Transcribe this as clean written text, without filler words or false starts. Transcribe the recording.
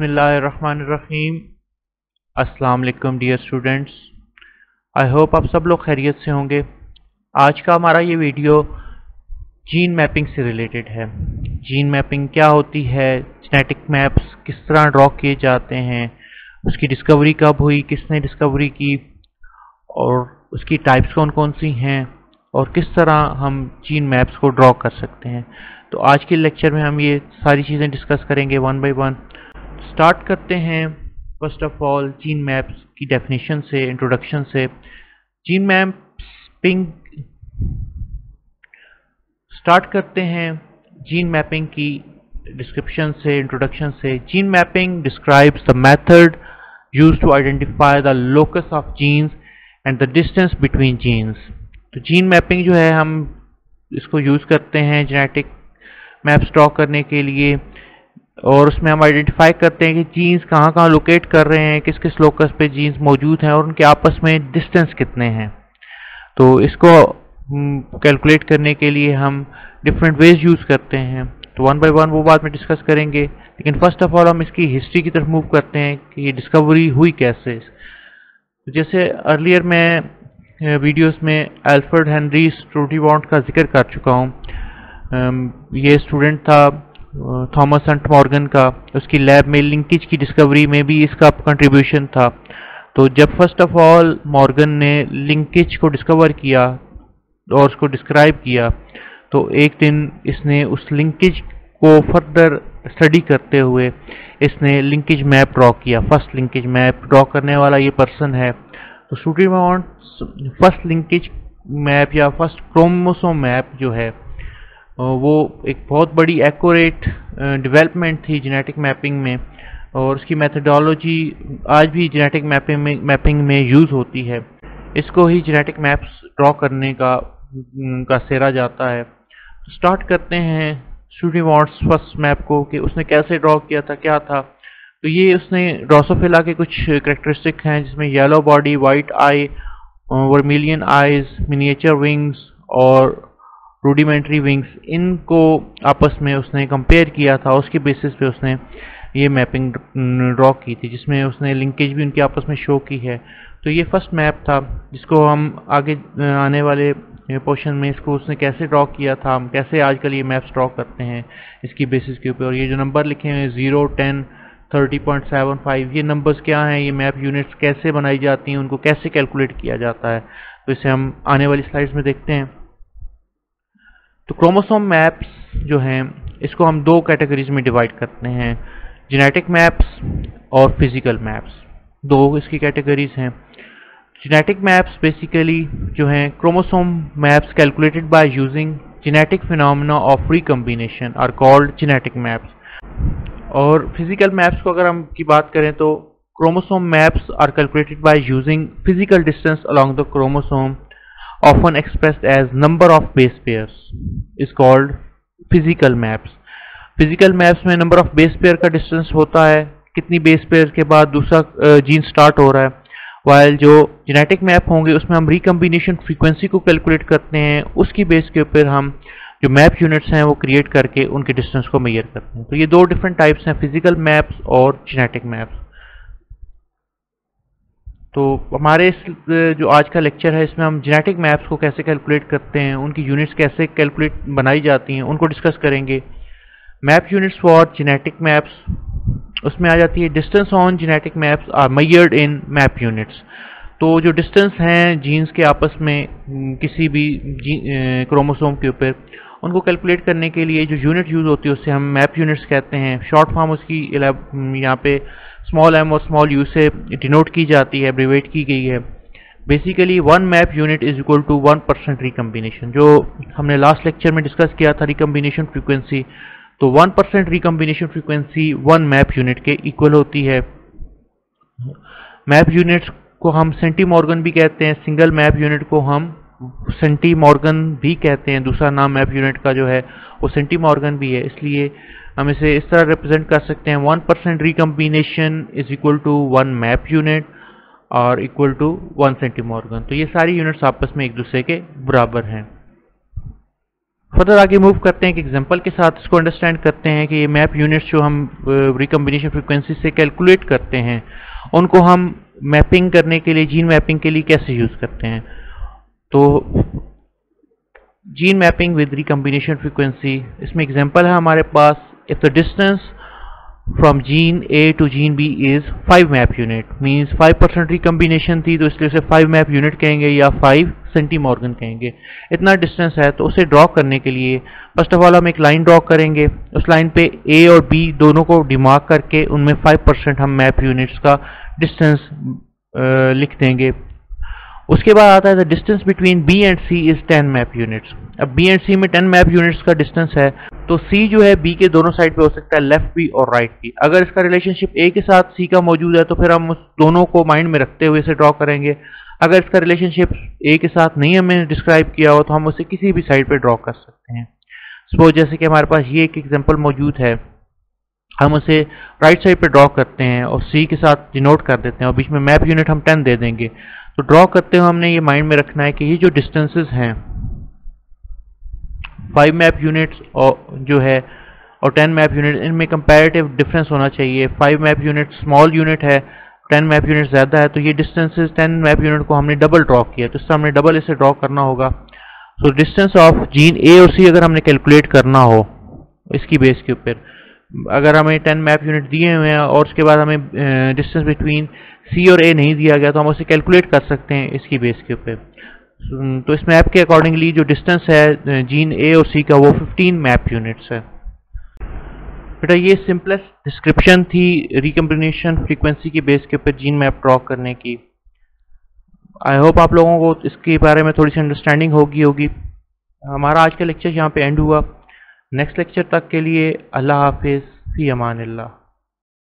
बिस्मिल्लाहिर्रहमानिर्रहीम। अस्सलाम वालेकुम डियर स्टूडेंट्स। आई होप आप सब लोग खैरियत से होंगे। आज का हमारा ये वीडियो जीन मैपिंग से रिलेटेड है। जीन मैपिंग क्या होती है, जेनेटिक मैप्स किस तरह ड्रॉ किए जाते हैं, उसकी डिस्कवरी कब हुई, किसने डिस्कवरी की, और उसकी टाइप्स कौन कौन सी हैं, और किस तरह हम जीन मैप्स को ड्रॉ कर सकते हैं। तो आज के लेक्चर में हम ये सारी चीज़ें डिस्कस करेंगे वन बाय वन। स्टार्ट करते हैं first of all gene maps की डेफिनेशन से, इंट्रोडक्शन से। जीन मैपिंग स्टार्ट करते हैं जीन मैपिंग की डिस्क्रिप्शन से, इंट्रोडक्शन से। Gene mapping describes the method used to identify the locus of genes and the distance between genes. तो gene mapping जो है, हम इसको यूज़ करते हैं जेनेटिक मैप्स ड्रॉ करने के लिए, और उसमें हम आइडेंटिफाई करते हैं कि जीन्स कहाँ कहाँ लोकेट कर रहे हैं, किस किस लोकस पे जीन्स मौजूद हैं, और उनके आपस में डिस्टेंस कितने हैं। तो इसको कैलकुलेट करने के लिए हम डिफरेंट वेज यूज़ करते हैं। तो वन बाय वन वो बाद में डिस्कस करेंगे, लेकिन फर्स्ट ऑफ ऑल हम इसकी हिस्ट्री की तरफ मूव करते हैं कि ये डिस्कवरी हुई कैसे। जैसे अर्लियर मैं वीडियोस में अल्फ्रेड हेनरी स्टूडेंट का जिक्र कर चुका हूँ। ये स्टूडेंट था थॉमस हंट मॉर्गन का। उसकी लैब में लिंकेज की डिस्कवरी में भी इसका कंट्रीब्यूशन था। तो जब फर्स्ट ऑफ ऑल मॉर्गन ने लिंकेज को डिस्कवर किया और उसको डिस्क्राइब किया, तो एक दिन इसने उस लिंकेज को फर्दर स्टडी करते हुए इसने लिंकेज मैप ड्रॉ किया। फर्स्ट लिंकेज मैप ड्रॉ करने वाला ये पर्सन है। तो स्टूडेंट फर्स्ट लिंकेज मैप या फर्स्ट क्रोमोसोम मैप जो है, वो एक बहुत बड़ी एक्यूरेट डेवलपमेंट थी जेनेटिक मैपिंग में, और उसकी मेथडोलॉजी आज भी जेनेटिक मैपिंग में यूज़ होती है। इसको ही जेनेटिक मैप्स ड्रॉ करने का सेरा जाता है। तो स्टार्ट करते हैं स्टूडेंट्स फर्स्ट मैप को कि उसने कैसे ड्रॉ किया था, क्या था। तो ये उसने ड्रोसोफिला के कुछ करेक्टरिस्टिक हैं, जिसमें yellow body, white eye, vermilion eyes, miniature wings और रूडिमेंट्री विंग्स, इनको आपस में उसने कंपेयर किया था। उसके बेसिस पे उसने ये मैपिंग ड्रॉ की थी, जिसमें उसने लिंकेज भी उनके आपस में शो की है। तो ये फर्स्ट मैप था, जिसको हम आगे आने वाले पोर्शन में इसको उसने कैसे ड्रॉ किया था, हम कैसे आजकल ये मैप्स ड्रॉ करते हैं इसकी बेसिस के ऊपर। और ये जो नंबर लिखे हैं 0, 10, 30.75, ये नंबर्स क्या हैं, ये मैप यूनिट्स कैसे बनाई जाती हैं, उनको कैसे कैलकुलेट किया जाता है, तो इसे हम आने वाली स्लाइड्स में देखते हैं। तो क्रोमोसोम मैप्स जो हैं, इसको हम दो कैटेगरीज में डिवाइड करते हैं, जेनेटिक मैप्स और फिजिकल मैप्स। दो इसकी कैटेगरीज हैं। जेनेटिक मैप्स बेसिकली जो हैं chromosome maps calculated by using genetic phenomena of recombination are called genetic maps. और फिजिकल मैप्स को अगर हम की बात करें तो chromosome maps are calculated by using physical distance along the chromosome often expressed as number of base pairs is called physical maps. Physical maps में number of base pair का distance होता है, कितनी base pair के बाद दूसरा gene start हो रहा है। while जो genetic map होंगे उसमें हम recombination frequency को कैलकुलेट करते हैं, उसकी बेस के ऊपर हम जो मैप यूनिट्स हैं वो क्रिएट करके उनके डिस्टेंस को मेजर करते हैं। तो ये दो डिफरेंट टाइप्स हैं, फिजिकल मैप्स और जेनेटिक मैप्स। तो हमारे इस जो आज का लेक्चर है, इसमें हम जेनेटिक मैप्स को कैसे कैलकुलेट करते हैं, उनकी यूनिट्स कैसे कैलकुलेट बनाई जाती हैं, उनको डिस्कस करेंगे। Map units for genetic maps, उसमें आ जाती है distance on genetic maps are measured in map units. तो जो डिस्टेंस हैं जीन्स के आपस में किसी भी क्रोमोसोम के ऊपर, उनको कैलकुलेट करने के लिए जो यूनिट यूज़ होती है उससे हम मैप यूनिट्स कहते हैं। शॉर्ट फॉर्म उसकी यहाँ पे स्मॉल एम और स्मॉल यू से डिनोट की जाती है, एब्रीवेट की गई है। Basically 1 map unit is equal to 1% recombination, जो हमने लास्ट लेक्चर में डिस्कस किया था रिकम्बिनेशन फ्रीक्वेंसी। तो 1% रिकम्बिनेशन फ्रीक्वेंसी 1 मैप यूनिट के इक्वल होती है। मैप यूनिट्स को हम सेंटीमॉर्गन भी कहते हैं, सिंगल मैप यूनिट को हम सेंटीमॉर्गन भी कहते हैं। दूसरा नाम मैप यूनिट का जो है वो सेंटीमॉर्गन भी है, इसलिए हम इसे इस तरह रिप्रेजेंट कर सकते हैं, 1% recombination is equal to 1 map unit और इक्वल टू 1 सेंटीमॉर्गन। तो ये सारी यूनिट्स आपस में एक दूसरे के बराबर हैं। फर्दर आगे मूव करते हैं, एक एग्जांपल के साथ इसको अंडरस्टैंड करते हैं कि ये मैप यूनिट्स जो हम रिकम्बिनेशन फ्रीक्वेंसी से कैलकुलेट करते हैं उनको हम मैपिंग करने के लिए, जीन मैपिंग के लिए कैसे यूज़ करते हैं। तो gene mapping with recombination frequency, इसमें एग्जांपल है हमारे पास, if the distance from gene A to gene B is 5 map unit, means 5% recombination थी तो इसलिए उसे 5 मैप यूनिट कहेंगे या 5 सेंटीमॉर्गन कहेंगे। इतना डिस्टेंस है तो उसे ड्रॉ करने के लिए फर्स्ट ऑफ ऑल हम एक लाइन ड्रॉ करेंगे, उस लाइन पे ए और बी दोनों को डिमार्क करके उनमें 5% हम मैप यूनिट्स का डिस्टेंस लिख देंगे। उसके बाद आता है the distance between B and C is 10 map units. अब बी एंड सी में 10 मैप यूनिट्स का डिस्टेंस है तो सी जो है बी के दोनों साइड पे हो सकता है, लेफ्ट भी और राइट भी। अगर इसका रिलेशनशिप ए के साथ सी का मौजूद है तो फिर हम उस दोनों को माइंड में रखते हुए इसे ड्रॉ करेंगे। अगर इसका रिलेशनशिप ए के साथ नहीं हमें डिस्क्राइब किया हो तो हम उसे किसी भी साइड पे ड्रॉ कर सकते हैं। सपोज जैसे कि हमारे पास ये एक एग्जांपल मौजूद है, हम उसे राइट साइड पे ड्रॉ करते हैं और सी के साथ डिनोट कर देते हैं और बीच में मैप यूनिट हम 10 दे देंगे। तो ड्रॉ करते हुए हमने ये माइंड में रखना है कि ये जो डिस्टेंसेस हैं 5 मैप यूनिट्स और जो है और 10 मैप यूनिट, इनमें कंपैरेटिव डिफरेंस होना चाहिए। 5 मैप यूनिट स्मॉल यूनिट है, 10 मैप यूनिट ज़्यादा है, तो ये डिस्टेंसेस 10 मैप यूनिट को हमने डबल ड्रॉ किया, तो इससे हमने डबल इसे ड्रॉ करना होगा। So distance of gene A और सी अगर हमने कैलकुलेट करना हो इसकी बेस के ऊपर, अगर हमें 10 मैप यूनिट दिए हुए हैं और उसके बाद हमें डिस्टेंस बिटवीन सी और ए नहीं दिया गया तो हम उसे कैलकुलेट कर सकते हैं इसकी बेस के ऊपर। तो इस मैप के अकॉर्डिंगली जो डिस्टेंस है जीन ए और सी का वो 15 मैप यूनिट्स है। बेटा ये सिंपलेस्ट डिस्क्रिप्शन थी रिकम्बिनेशन फ्रीक्वेंसी की बेस के ऊपर जीन मैप ड्रॉ करने की। आई होप आप लोगों को इसके बारे में थोड़ी सी अंडरस्टैंडिंग होगी। हमारा आज का लेक्चर यहाँ पे एंड हुआ। नेक्स्ट लेक्चर तक के लिए अल्लाह हाफिज़, फी अमान अल्लाह।